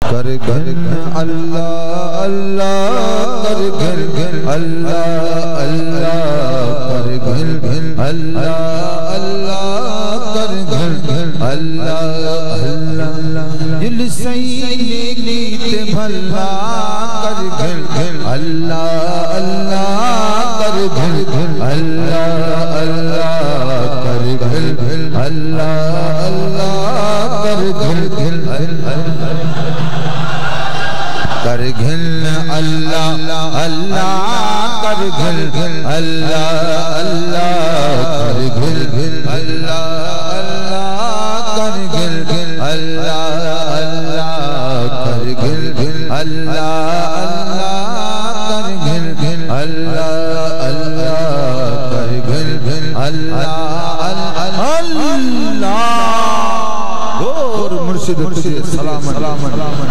कर घर अल्लाह अल्लाह कर घर अल्लाह अल्लाह कर घर अल्लाह अल्लाह कर घर अल्लाह अल्लाह दिल सही नीत भला कर घर अल्लाह अल्लाह कर घर अल्लाह अल्लाह कर घर अल्लाह अल्लाह कर घर कर घिल अल्लाह अल्लाह कर घिल अल्लाह अल्लाह कर घिल अल्लाह अल्लाह कर घिल अल्लाह अल्लाह कर घिल अल्लाह अल्लाह कर घिल अल्लाह अल्लाह कर घिल अल्लाह अल्लाह और मुर्शिद तुझे सलाम सलाम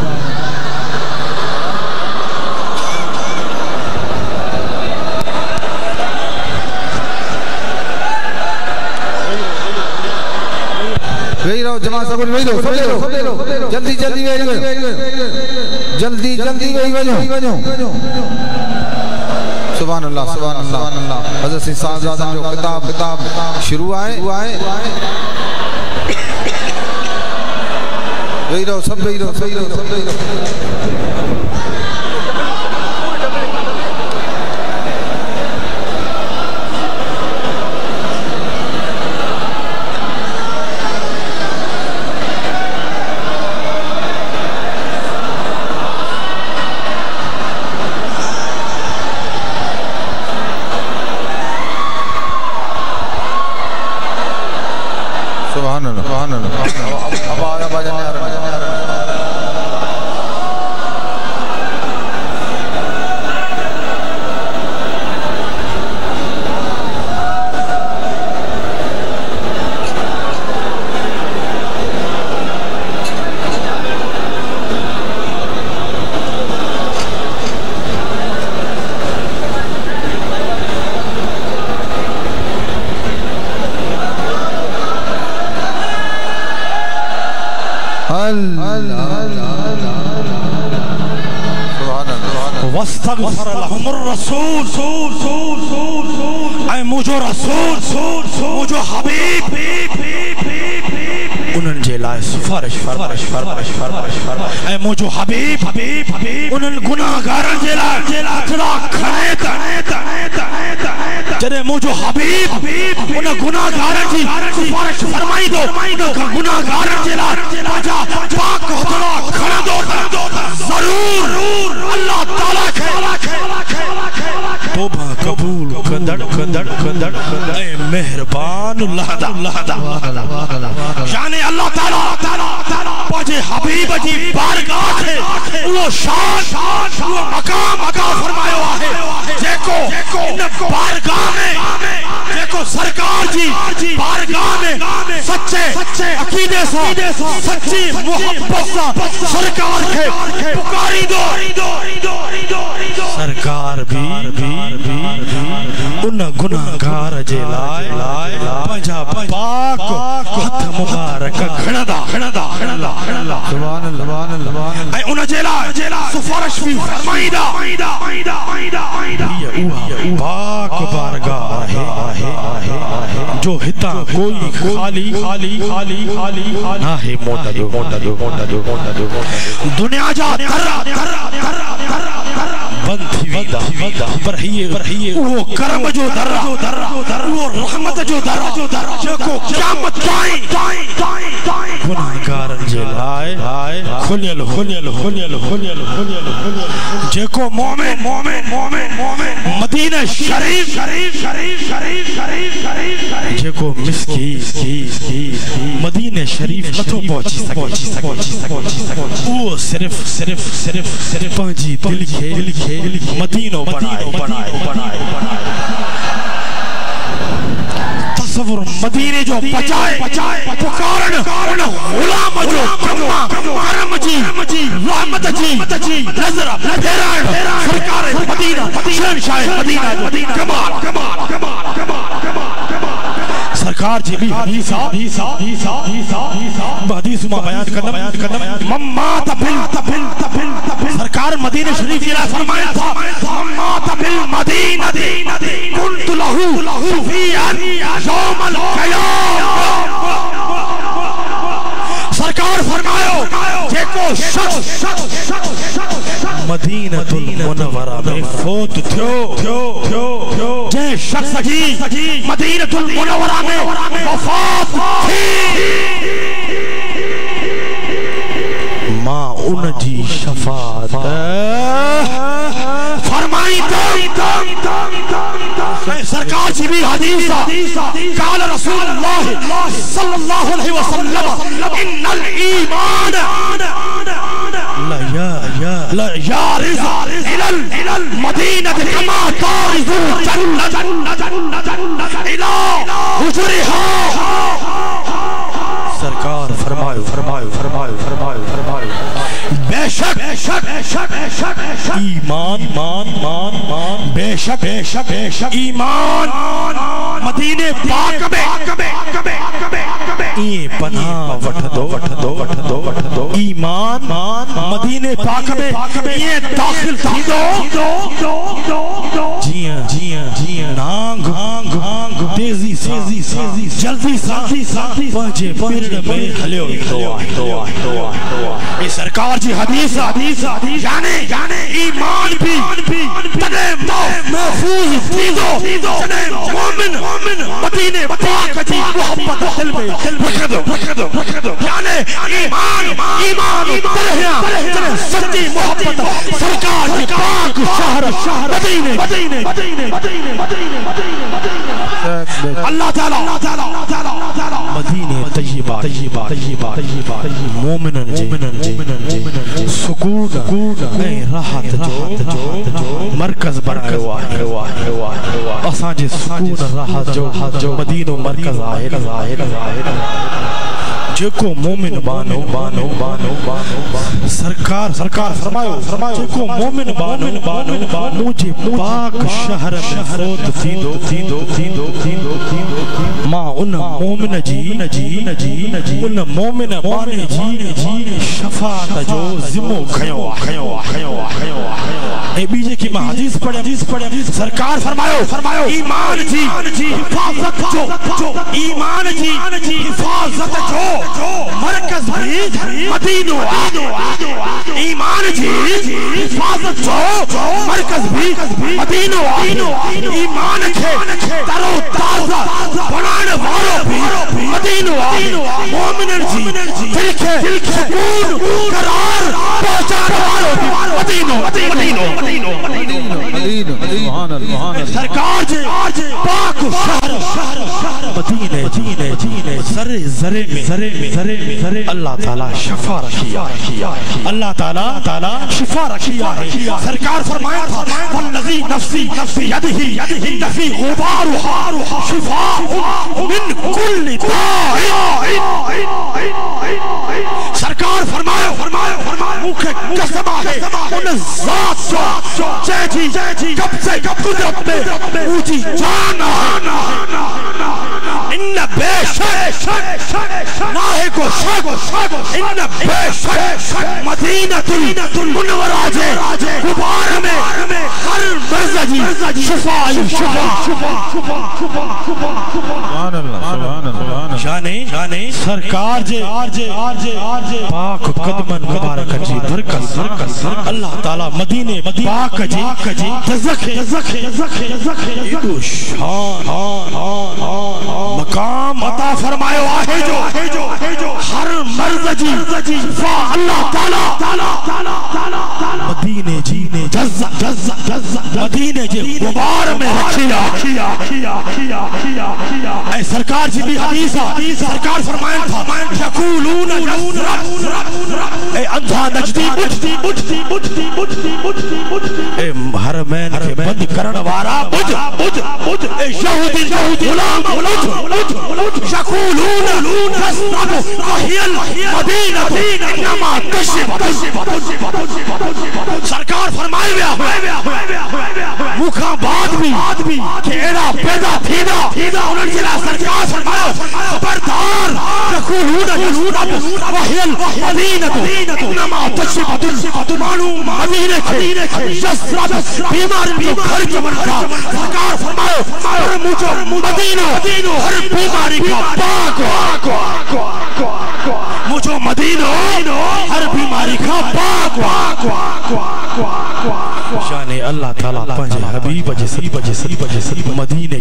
वही रहो जमा सब वही रहो जल्दी जल्दी जल्दी जल्दी वही वजो सुभान अल्लाह सुभान अल्लाह हज़रत साहबजादा जो किताब शुरू आए वही रहो सब वही रहो वस्तगफर लहुमुर रसूल ऐ मुझो रसूल मुझो हबीब उन्हनि जे लाइ सिफारिश फरमाइश ऐ मुझो हबीब उन्हनि गुनाहगारनि जे लाइ अखड़ा खणे जॾहिं मुझो हबीब उन गुनाहगारनि जी सिफारिश फरमाईंदो गुनाहगारनि जे लाइ पंहिंजा पाक हथड़ा खणंदो ज़रूर अल्लाह ताला खे तौबा कबूल कंदड़ ऐ मेहरबान लहदा यानी अल्लाह ताला पंहिंजे हबीब जी बारगाह खे उहो शान उहो मकाम अता फरमायो आहे जेको इन बारगाह में जेको सरकार जी बारगाह में सच्चे अकीदे सां सच्ची मोहब्बत सां सरकार खे पुकारींदो सरकार भी उन गुनाहगार जे लाइ पंहिंजा पाक हथ मुबारक खणंदा सुभान अल्लाह ऐं उन जे लाइ सिफारिश भी फरमाईंदा पाक बारगाह आहे जो हितां कोई खाली नाहे मोट दुनिया जा बंद थी वेंदा पर हीअ उहो करम जो दर्रा उहो रहमत जो दर्रा जेको क़यामत ताईं गुनाहगारनि जे लाइ खुलियल जेको मोमिन मदीना शरीफ जेको मिस्कीन मदीना शरीफ नथो पहुची सघे उहो सिर्फ पंहिंजी दिल खे मदीनो बनाए तस्वुर मदीने जो बचाए पुकारन उन गुलाम जो करम जी रहमत जी नजर फेरान सरकार मदीना शहंशाह मदीना कमाल सरकार जी भी हदीस में बयान करना मम्मा तफिल मदीना शरीफ जिला फरमाया था माता बिल मदीना कुंतु लहू सुफियान यौमल क़याम। सरकार फरमायो जेको शख्स मदीनतुल मुनव्वरा में फौत थियो जे शख्स जी मदीनतुल मुनव्वरा में वफात थी मां उन जी शफाअत फरमाई सरकार जी भी हदीस काल रसूलुल्लाह सल्लल्लाहु अलैहि वसल्लम इन्नल ईमान ला यारिज इलल मदीनत कमा तारिजु जन्नत इला हुजरिहा। सरकार फरमायो बेशक ईमान बेशक ईमान मदीने पाक में ये पनाह वठ दो ईमान मदीने पाक में ये दाखिल थी दो जिया नांग तेजी जल्दी पहुंचे पिरड में हलियो ये सरकार जी हदीस जाने ईमान भी तने महफूज थी दो तने मोमिन मदीने पाक जी मोहब्बत दिल में रख दो जाने ईमान तने सच्ची मोहब्बत सरकार जी पाक शहर मदीने अल्लाह ताला मदीने तय्यबा मोमिनन सुकून ऐं राहत जो मरकज बनायो आहे असां जे सुकून राहत जो मदीनो मरकज आहे जेको मोमिन बानो सरकार फरमायो जेको मोमिन बानो मुझे पाक शहर में फौत थींदो मां उन मोमिन जी उन मोमिन बाने जी शफाअत जो ज़िम्मो खयो ए बीजे की मां हदीस पढ़े सरकार फरमायो ईमान जी हिफाजत जो ईमान जी हिफाजत जो मरकज भी मदीनो ईमान जी हिफाजत जो मरकज भी मदीनो ईमान के तरो ताजा बनाने वालो भी मदीनो मोमिन जी दिल के सुकून करार पहुंचाने वालो भी मदीनो सरकार जी पाक शहर मदीने जरे अल्लाह ताला शफा रखिया अल्लाह ताला शिफा रखिया है। सरकार फरमाया था वल्लज़ी नफ्सी यदिही नफी गुबारुहा शिफाउन मिन कुल्लि दाइन। सरकार फरमायो मुखे कसम है उन ज़ात जो जैजी कब से कुदरत में ऊंची जान इन बेशक ना है को इन बेशक मदीनतुल मुनव्वरा जे गुबार में हर मर्ज जी शिफा जाने सरकार जे पाक कदमन मुबारक जी बरकत अल्लाह ताला मदीने पाक जी तज़खे इदो शान मकाम अता फरमायो आहे जो हर मर्द जी शिफा अल्लाह ताला मदीने जी ने जज़्ज़ा मदीने जे गुबार में रखिया ऐ सरकार जी भी हदीस सरकार फरमाया था यक़ूलून ए अंधा नजदी बुझती ए हरमैन के बंद करण वाला बुझ ए यहूदी गुलाम यक़ूलून तस्नबु अहियल मदीना इन्नमा तशब। सरकार फरमाया मुखा बात भी केड़ा पैदा थीदा उन्हनि जे लाइ सरकार फरमायो खबरदार यक़ूलून युसरब वहियल मदीनतु इन्नमा तशरिफु मानू मदीने खे यसरब बीमारियुनि जो घर चवण था सरकार फरमायो पर मुझो मदीनो हर बीमारी का पाक मुझो मदीनो हर बीमारी का पाक शाने अल्लाह ताला पंजे हबीब जे मदीने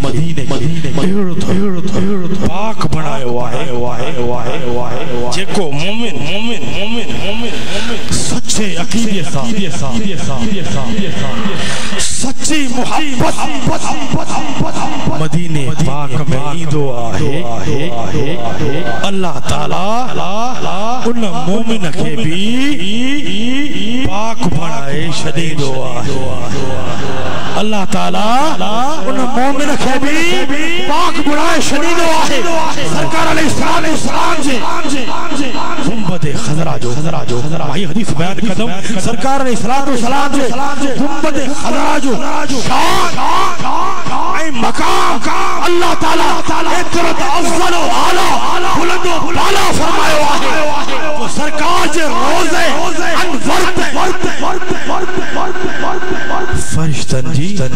पाक बनायो आहे जेको मोमिन सच्चे अकीदे सां सच्ची मोहब्बत मदीने पाक में ईंदो आहे अल्लाह ताला उन मोमिन खे भी पाक बनाए छॾींदो आहे अल्लाह ताला उन मोमिन खे भी पाक बनाए छॾींदो आहे सरकार अलैहिस्सलाम जे गुंबदे खज़रा जो भाई हदीस बयान कदम सरकार अलैहिस्सलाम जे गुंबदे खज़रा जो शान ऐ मकाम अल्लाह ताला एतिरो त अफ़ज़ल व आला बुलंद व बाला फरमायो आहे तो सरकार जे रोज़े अनवर फरिश्तन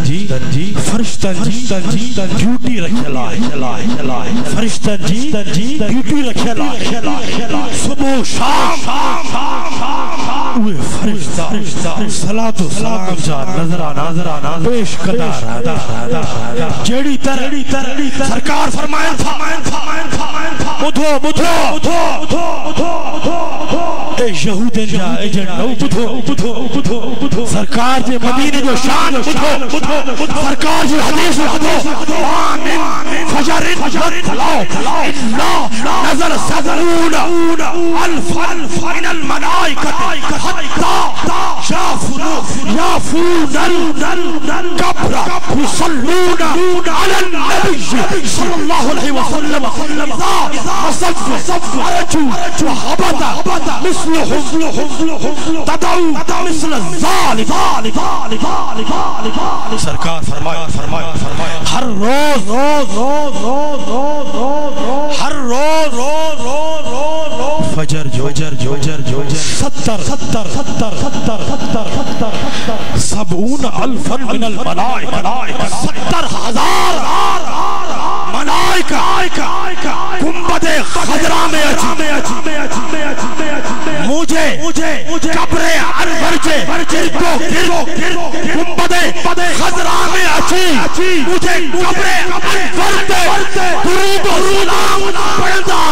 जी ड्यूटी रखियल आहे फरिश्तन जी ड्यूटी रखियल आहे सुबह शाम उहे फरिश्ता सलातो सलाम जा नज़राना पेश कंदा जेड़ी तरह सरकार फरमायन था बुधो ए यहूदन जा एजेंट बुधो सरकार जे मदीने जो शान बुधो सरकार जो हदीस आमीन फजरिन नज़र सदरून अल्फ मिनल मलाइकत हत्ता याफूनल कब्र युसल्लून अलन नबी सल्लल्लाहु अलैहि वसल्लम सफ़ अरजू वहबता मिस्लुहुम तदऊ मिस्ल ज़ालिक सरकार फरमाया हर रोज फजर जो 70 सबून अल्फन मिनल मलाइका 70,000 मलाइका गुंबदे खज़रा में मुझे कब्रे अनवर जे गुंबदे खज़रा में अच्छी मुझे कब्रे अनवर ते दुरूद व सलाम पढ़ंदा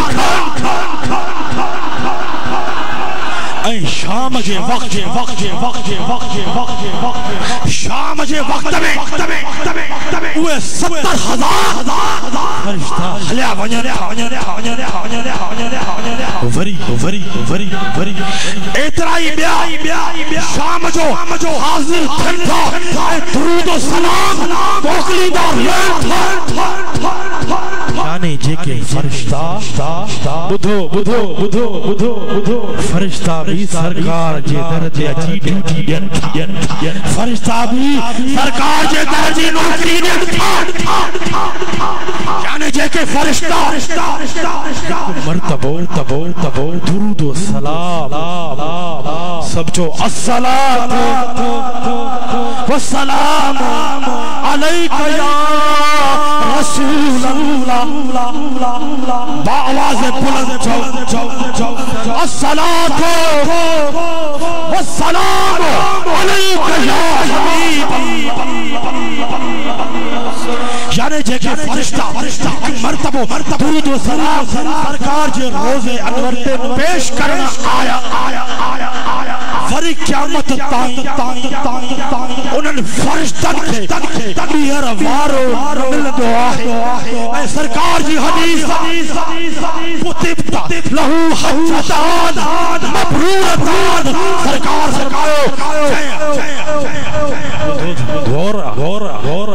शाम जे वक्त शाम जे वक्त में उहे 70,000 फरिश्ता हलिया वञन वरी एतिरा ई ॿिया शाम जो हाज़िर थियनि था ऐं दुरूद व सलाम मोकिलींदा यानी जेके फरिश्ता बुधो फरिश्ता भी सरकार जे दर ते अची ड्यूटी ॾियनि फरिश्ता भी सरकार जे दर जी नौकरी ॾियनि यानी जेके फरिश्ता मर्तबो दुरूद व सलाम सब जो अस्सलातु वस्सलाम अलैका या रसूल अल्लाह बाआवाज़ बुलंद अस्सलातु वस्सलाम अलैका या हबीब यानी जेके फरिश्ता मर्तबो दुरूद व सलाम सरकार जे रोज़े अनवर ते पेश करना आया वरी क़यामत ताईं उन्हनि फरिश्तनि खे ॿीहर वारो मिलंदो आहे ऐं सरकार जी हदीस कुतिबता लहू हज्जतान मबरूरतान सरकार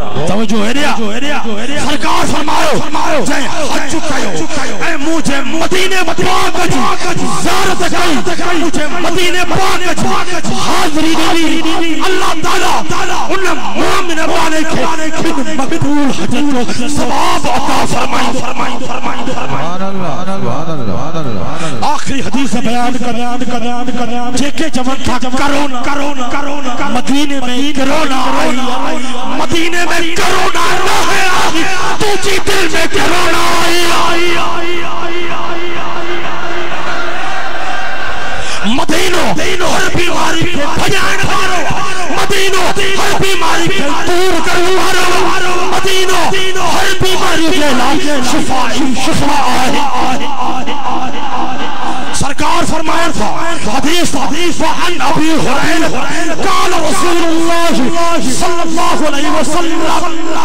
तवज्जो एरिया सरकार फरमायो जंहिं हज कयो ऐं मुझे मदीने पाक ज़ियारत कई मुझे मदीने पाक हाज़री दी अल्लाह ताला उन मोमिन वाले के मकबूल हज जो सवाब अता फरमाई। आखिरी हदीस बयान कर जेके जमन था करोना मदीने में करोना आई मदीने में करोना ना है तुझी दिल में करोना आई मदीनो हर बीमारी के भजान हारो मदीनो हर बीमारी के दूर करो मदीनो हर बीमारी के इलाज शिफा आहे। सरकार फरमाया था हदीस अन अबी हुरैरा क़ाल रसूलुल्लाह सल्लल्लाहु अलैहि वसल्लम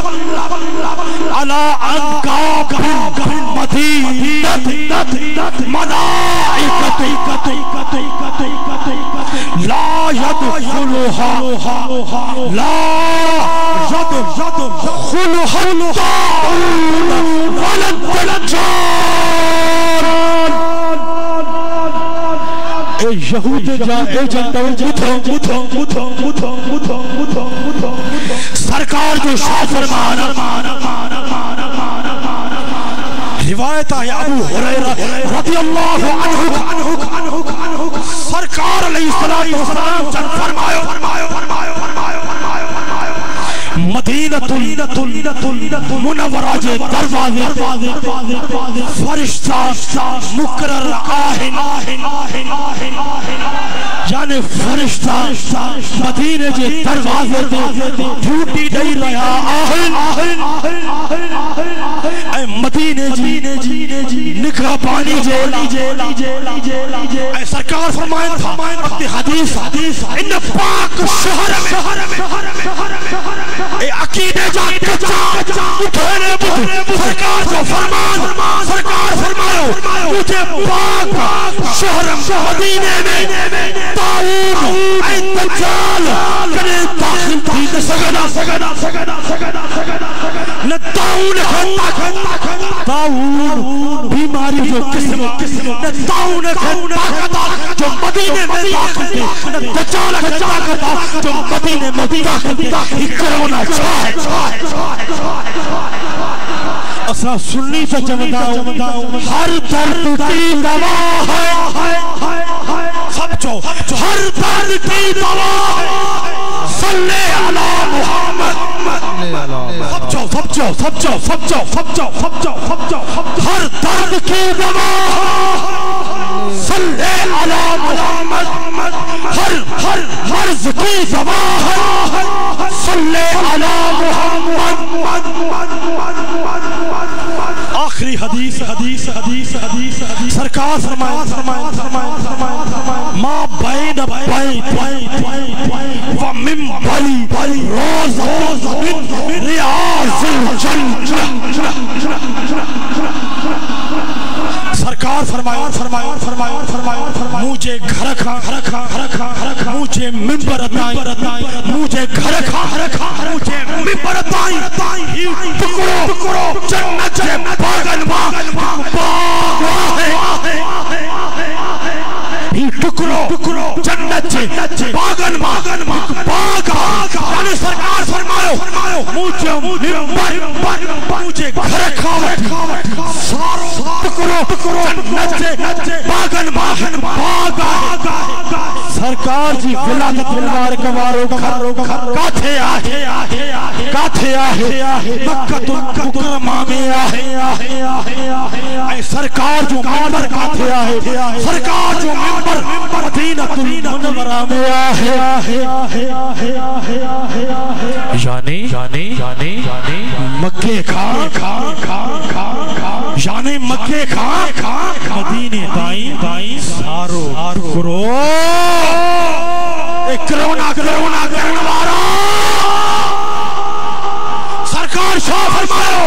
अला अनकाब मदीनत मलाइकतु ला यदखुलुहा वला दज्जाल यहूद जा एजेंटों सरकार जो शाह फरमाना रिवायत है अबू हुरैरा रज़ियल्लाहु अन्हु सरकार अलैहिस्सलातु वस्सलाम जब फरमायो मदीनतुल मुनव्वरा जे दरवाजे फरिश्ता मुकर्रर आहिन यानी फरिश्ता मदीने जे दरवाजे ड्यूटी दई रहा आहिन ऐ मदीने जी निगरानी जे ऐ सरकार फरमाया था अपनी हदीस इन पाक शहर में ए अकीदे जा उठने सरकार जो फरमान सरकार फरमायो मुझे पाक शहर मदीने में ताऊन ऐ दज्जाल कने दाखिल थी न सगदा न ताऊन बीमारी जो किस्म न ताऊन जो मदीने में दाखिल थी न दज्जाल जो मदीने में दाखिल थी कोरोना असा सुन्नी से चमदा हर दर्द की दवा है समझो हर दर्द की दवा है सल्ले अला मुहम्मद समझो हर दर्द की दवा सल्ले अला मुहम्मद हर मर्ज की दवा है सल्ले अला मुहम्मद। आखिरी हदीस सरकार फरमाया मा बैन व मिंबरी रोज रियाज़िल जन्नह सरकार फरमाया मुझे घर खा मुझे मिंबर अताई मुझे घर खा मुझे मिंबर अताई टुकड़ो जन्नत के बागन बाग टुकड़ो जन्नत के बागन बाग यानी सरकार फरमायो मुझे मिंबर मुझे घर खावत सारो टुकड़ो जन्नत के बागन बाग सरकार जी विलादत तलवार कवारो काथे आहे मक्कतुल मुकरमा में आहे ऐ सरकार जो मिंबर काथे आहे सरकार जो मिंबर मदीनतुल मुनव्वरा में आहे यानी मक्के खा यानी मक्के खा मदीने दाई सारो करो कोरोना करने वाला सरकार शाह फरमायो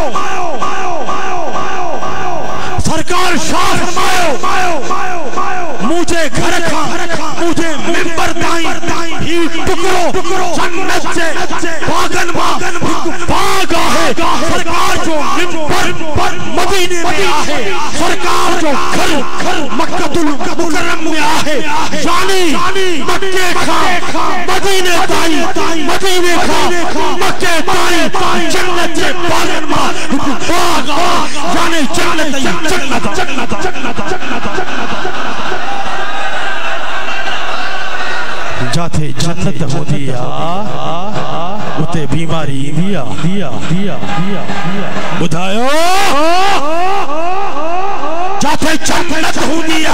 मुझे घर खा मुझे मिंबर दाई टुकड़ो जन्नत से बागन बाग है सरकार जो मिंबर मदीने में आहे, सरकार जो घर मक्कतुल मुकर्रम में आहे, यानी मक्के का मदीने ताई, मदीने का मक्के ताई, जन्नत के बागन में बाग यानी जन्नत जन्नत जन्नत जन्नत जाते जन्नत होती है उते बीमारी दिया दिया दिया दिया बुधायो जाते जन्नत होती है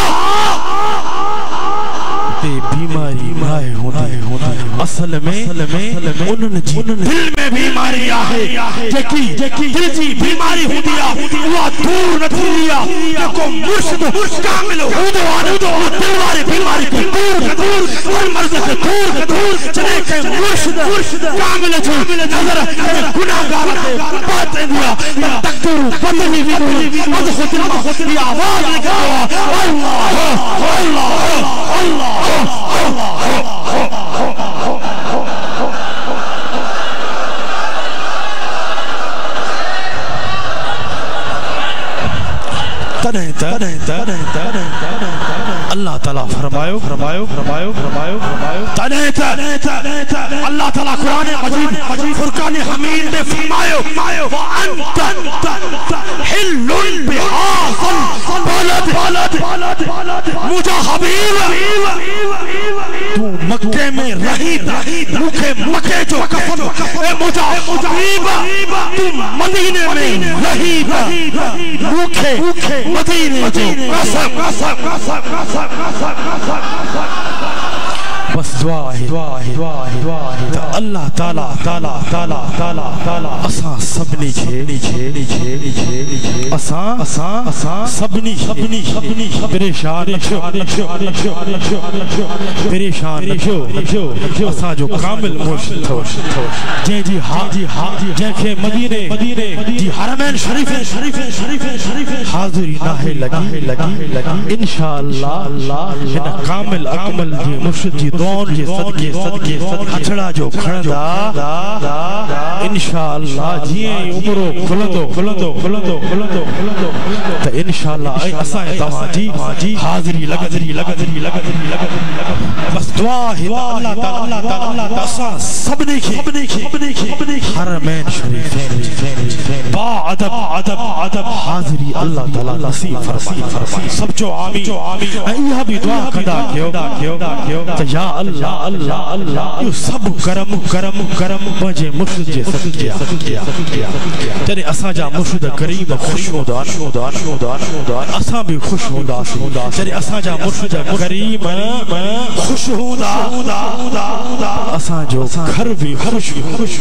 उते बीमारी माए होती असल में उन्हनि जी दिल में बीमारी आहे जेकी दिल जी बीमारी होती है वो दूर न थींदी आहे को मुर्शिद कामिल हूंदो आहे दिल वारी बीमारी को दूर हर मर्ज़ खे दूर जॾहिं के मुर्शिद कामिल जो नज़र गुनाहगार खे बात ईंदी आहे तकदीर बदली वेंदी अज खुदी आवाज़ निकिरंदो आहे अल्लाह अल्लाह अल्लाह ताला फरमायो अल्लाह ताला कुरान मजीद फुरकान हमीद में फरमायो व अंत हिल्लुन बिहासल बलद मुझा हबीब तू मक्के में रही मुखे मक्के जो कसम ए मुझा हबीब तू मदीने में रही मुखे मदीने जो कसम बस दुआ है अल्लाह ताला असां सभिनी खे असां सभिनी परेशान असां जो कामिल मुर्शिद जंहिंजी जंहिंखे मदीने जी हरमैन शरीफ़ हाज़िरी नाहे लगी इंशाअल्लाह हिन कामिल अकमल जी मुर्शिद जी दुआउनि जे सदके हथड़ा जो खणंदा इंशाअल्लाह जीअं ई उमरो खुलंदो त इंशाअल्लाह असां तव्हांजी हाज़िरी लगदरी बस दुआ है अल्लाह ताला असां सभिनी खे हरमैन शरीफ़ैन बा अदब हाज़िरी अल्लाह ताला नसीब फरमाए सब जो आमीन ऐं इहा भी दुआ कंदा कयो त या अल्लाह यो सब करम मुंहिंजे मुर्शिद जे सदके जॾहिं असांजा मुर्शिद करीम ख़ुशि हूंदा असां भी ख़ुशि हूंदासीं जॾहिं असांजा मुर्शिद करीम ख़ुशि हूंदा असांजो घर भी ख़ुशि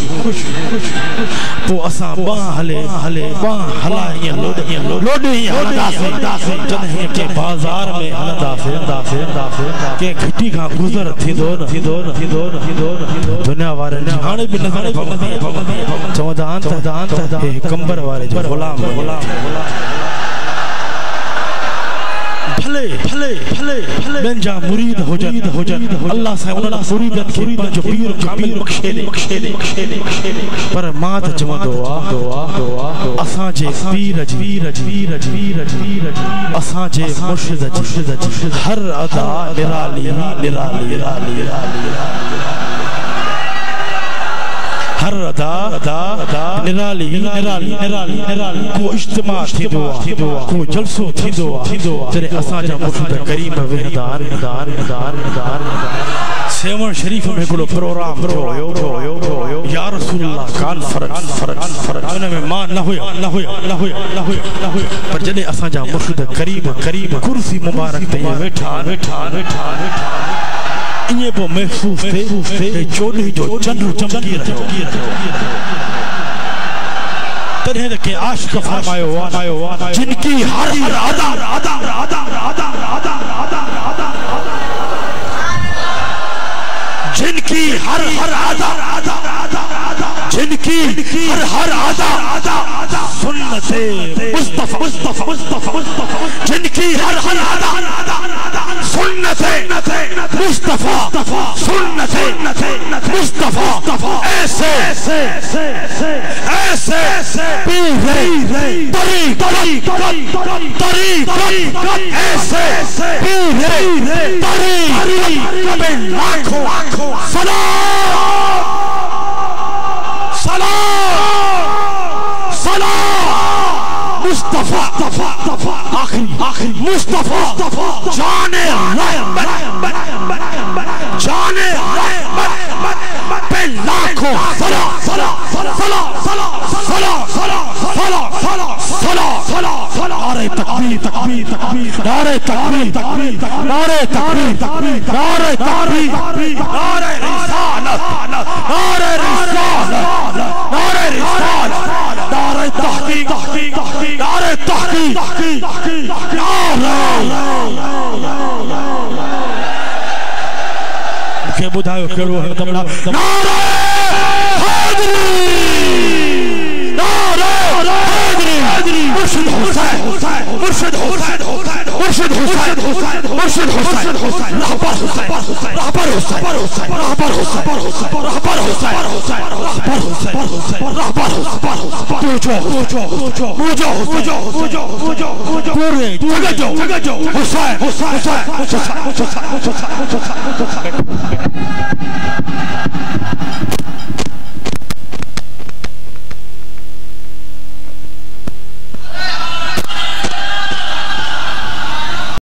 पोइ असां बांह हलाए लोॾे हलंदासीं जॾहिं के बाज़ार में हलंदासीं के घिटी खां गुज़र थींदो न दुनिया वारनि हाणे भी नज़र चवंदा आहिनि हे कंबर वारे जो ग़ुलाम भले जा मुरीद हुजन अल्लाह सां उन्हनि मुरीदनि खे पंहिंजो पीर कामिल बख़्शे ॾे पर मां त चवंदो आहियां असांजे पीर जी असांजे मुर्शिद जी हर अदा निराली हर अदा निराली को इज्तिमा थींदो आहे को जलसो थींदो आहे जॾहिं असांजा मुर्शिद करीम वेहंदा सेवन शरीफ में हिकिड़ो प्रोग्राम थियो या रसूलल्लाह कॉन्फ्रेंस उन में मां न हुयो पर जॾहिं असांजा मुर्शिद करीम कुर्सी मुबारक ते वेठा इन्हें वो महसूस थे चोली जो चंद्र चमकी रहो तन्हे के आशिक फरमायो जिनकी हर अदा जिनकी हर अदा सुन्नते मुस्तफा जिनकी हर अदा सुन्नते मुस्तफा सुन्नत मुस्तफा ऐसे ऐसे ऐसे लाखों सलाम मुस्तफा आखिरी मुस्तफा जाने पे लाखों नारे तकबीर नारे तकबीर नारे तकबीर नारे तकबीर नारे रिसालत नारे रिसालत नारे रिसालत नारे तहकीक नारे तहकीक के बुधायो केड़ो है तमना नारे हैदरी नारे हैदरी मुर्शिद हुसैन मुर्शिद हुसैन मुर्शिद हुसैन मुर्शिद हुसैन रहबर हुसैन रहबर हुसैन रहबर हुसैन रहबर हुसैन रहबर हुसैन पूरे जगह जो हुसैन हुसैन